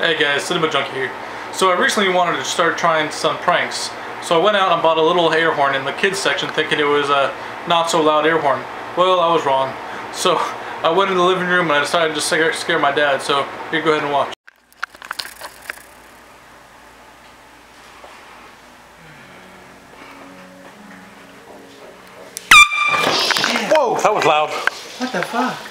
Hey guys, Cinema Junkie here. So I recently wanted to start trying some pranks. So I went out and bought a little air horn in the kids section thinking it was a not so loud air horn. Well, I was wrong. So I went in the living room and I decided to just scare my dad. So here, go ahead and watch. Whoa, that was loud. What the fuck?